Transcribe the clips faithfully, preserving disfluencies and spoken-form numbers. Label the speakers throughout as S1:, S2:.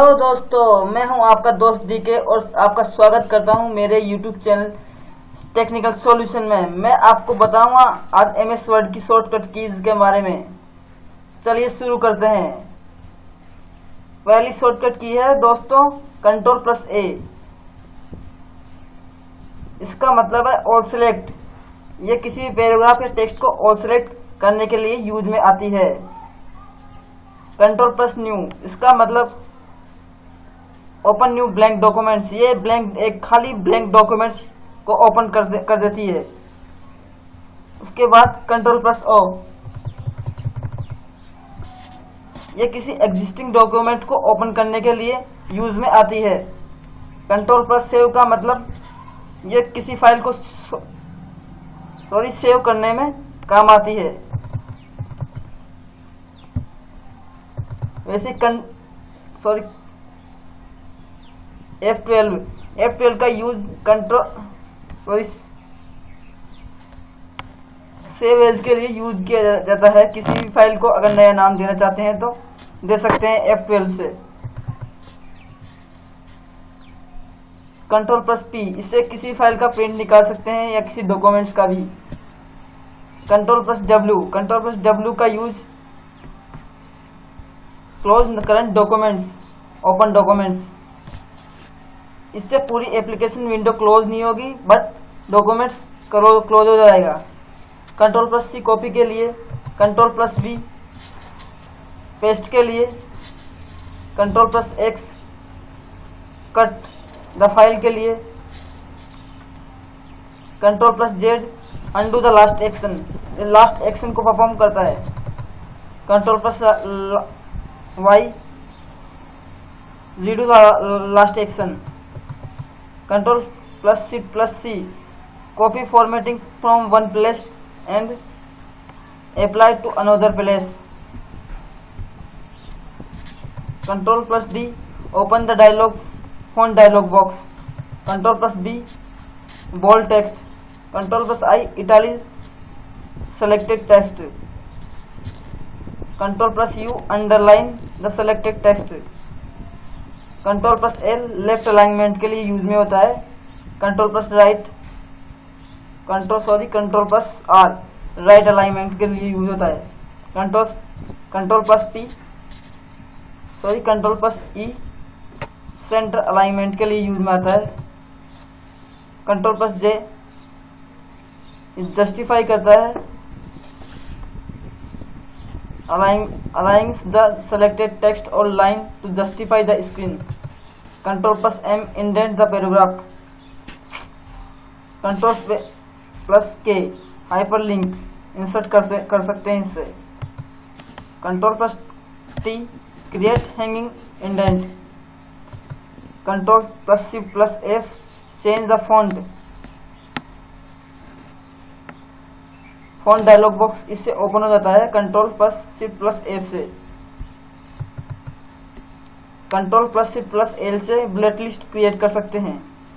S1: Hello दोस्तों, मैं हूं आपका दोस्त डीके और आपका स्वागत करता हूं मेरे यूट्यूब चैनल टेक्निकल सॉल्यूशन में। मैं आपको बताऊंगा आज एमएस वर्ड की शॉर्टकट कीज के बारे में। चलिए शुरू करते हैं। पहली शॉर्टकट की है दोस्तों कंट्रोल प्लस ए। इसका मतलब है ऑल सेलेक्ट। ये किसी भी पैराग्राफ या टेक्स्ट को ऑल सेलेक्ट करने के लिए यूज में आती है। कंट्रोल प्लस न्यू, इसका मतलब ओपन न्यू ब्लैंक डॉक्यूमेंट्स। ये ब्लैंक एक खाली ब्लैंक डॉक्यूमेंट्स को ओपन कर, दे, कर देती है। उसके बाद कंट्रोल प्लस ओ, ये किसी एग्जिस्टिंग डॉक्यूमेंट को ओपन करने के लिए यूज में आती है। कंट्रोल प्लस सेव का मतलब ये किसी फाइल को सॉरी सेव करने में काम आती है। वैसे कं sorry F twelve F twelve का use control sorry save as के लिए यूज किया जाता है। किसी भी फाइल को अगर नया नाम देना चाहते हैं तो दे सकते हैं एफ ट्वेल्व से। कंट्रोल प्लस पी, इससे किसी फाइल का प्रिंट निकाल सकते हैं या किसी डॉक्यूमेंट्स का भी। Control plus W control plus W का use close current documents, open documents. इससे पूरी एप्लीकेशन विंडो क्लोज नहीं होगी बट डॉक्यूमेंट्स क्लोज हो जाएगा। कंट्रोल प्लस सी कॉपी के लिए, कंट्रोल प्लस बी पेस्ट के लिए, control plus X cut the file के लिए, control plus Z undo the last action, last action को परफॉर्म करता है। Control plus Y redo the last action. Control plus C plus C copy formatting from one place and apply to another place. Control plus D open the dialog font dialog box. Control plus B bold text. Control plus I italic selected text. Control plus you underline the selected text. Control plus L left alignment के लिए use में होता है। Control plus right control sorry control plus R right alignment के लिए use होता है। Control control plus P sorry control plus E center alignment के लिए यूज में आता है। कंट्रोल प्लस जे जस्टिफाई करता है, अलाइंस द सेलेक्टेड टेक्स्ट और line to justify the screen. Control plus M indent the paragraph. Control plus K hyperlink insert कर से, कर सकते हैं इससे। Control plus T create hanging indent. Control plus C plus F change the font font dialog box इससे open हो जाता है। Control plus shift plus F से। Control plus shift plus L से बुलेट लिस्ट क्रिएट कर सकते हैं।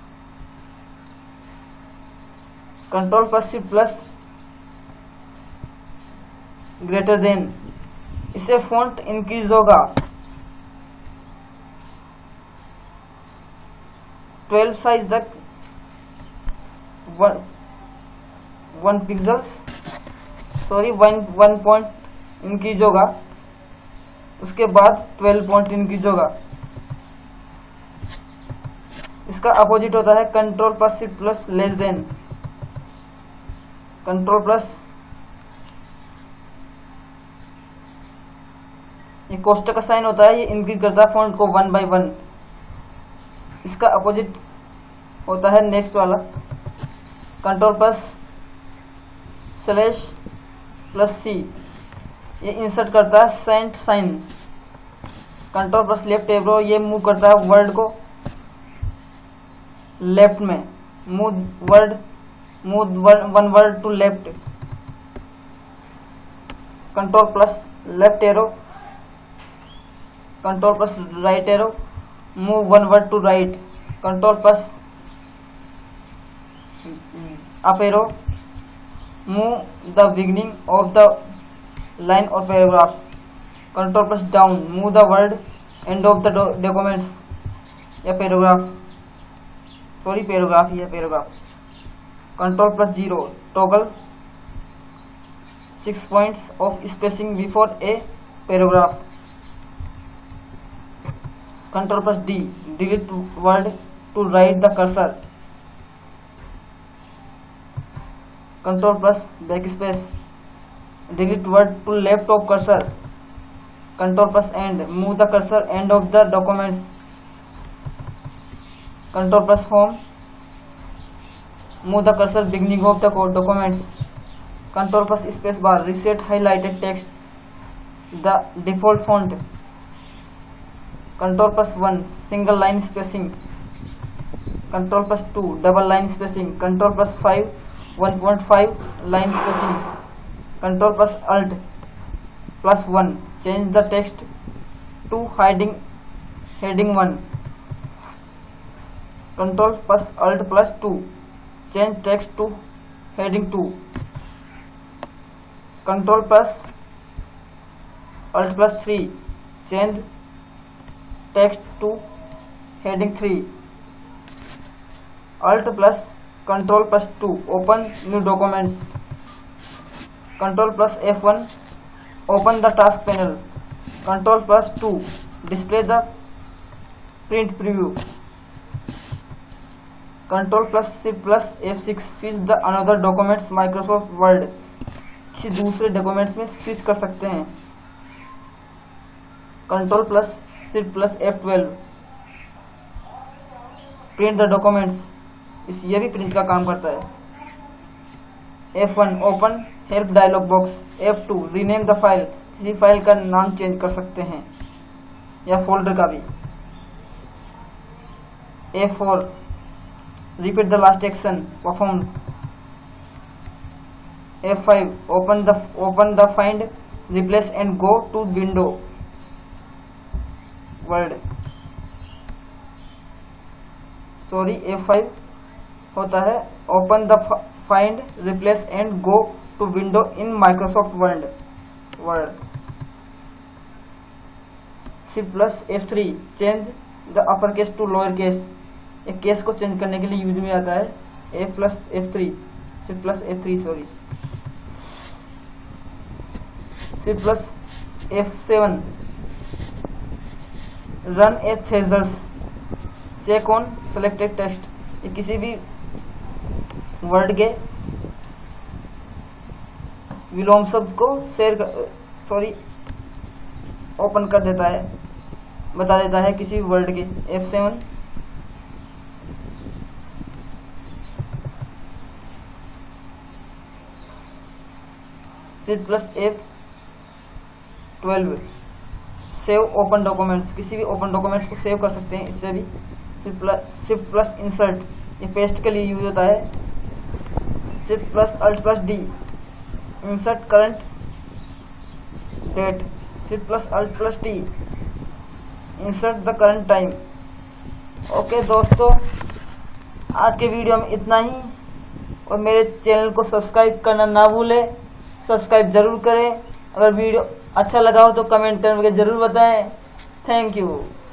S1: Control plus shift plus greater than, इससे फॉन्ट इंक्रीज होगा ट्वेल्व साइज तक one one pixels sorry one one point increase होगा। उसके बाद ट्वेल्व पॉइंट इंक्रीज होगा। इसका अपोजिट होता है control plus shift plus less than. Control plus ये कोष्टक का साइन होता है, ये इंक्रीज करता है फॉन्ट को वन बाय वन। इसका अपोजिट होता है नेक्स्ट वाला control plus slash plus C, ये इंसर्ट करता है cent sign. Control plus left arrow, ये मूव करता है वर्ड को लेफ्ट में। Move word move one word to left. Control plus left arrow, control plus right arrow, move one word to right. Control plus up arrow, move the beginning of the line or paragraph. Control plus down, move the word end of the documents या paragraph, sorry paragraph ही है paragraph. Control plus zero toggle six points of spacing before a paragraph. Control plus D delete word to right the cursor. Control plus backspace delete word to left of cursor. Control plus end move the cursor end of the documents. Control plus home move the cursor beginning of the documents. Control plus space bar reset highlighted text the default font. Control plus one single line spacing. Control plus two double line spacing. Control plus five one point five line spacing. Control plus alt plus one change the text to hiding heading one. Control plus alt plus two change text to heading two. Control plus alt plus three change text to heading three. Alt plus control plus two open new documents. Control plus F one open the task panel. Control plus two display the print preview. Control plus shift plus F six switch the another documents. Microsoft Word किसी दूसरे documents में switch कर सकते हैं। Control plus shift plus F twelve print the documents, इस ये भी print का काम करता है। F one open help dialog box. F two rename the file, किसी फाइल का नाम चेंज कर सकते हैं या फोल्डर का भी। F four repeat the last action performed. F five open the open the find replace and go to window word. Sorry F five होता है open the find replace and go to window in Microsoft Word word. Shift plus F three change the upper case to lower case, एक case को change करने के लिए use में आता है। F plus F three shift plus F three sorry shift plus F seven run a thesaurus check on selected text, ये किसी भी वर्ड के विलोम शब्द को शेयर सॉरी ओपन कर देता है, बता देता है किसी वर्ड के। F seven shift plus F twelve save open documents, किसी भी ओपन डॉक्यूमेंट्स को सेव कर सकते हैं इससे भी। Shift plus shift plus insert, ये पेस्ट के लिए यूज होता है। Shift plus alt plus D insert current date. Shift plus alt plus T insert the current time. Okay दोस्तों, आज के वीडियो में इतना ही, और मेरे चैनल को सब्सक्राइब करना ना भूलें। सब्सक्राइब जरूर करें। अगर वीडियो अच्छा लगा हो तो कमेंट करके जरूर बताएं। Thank you.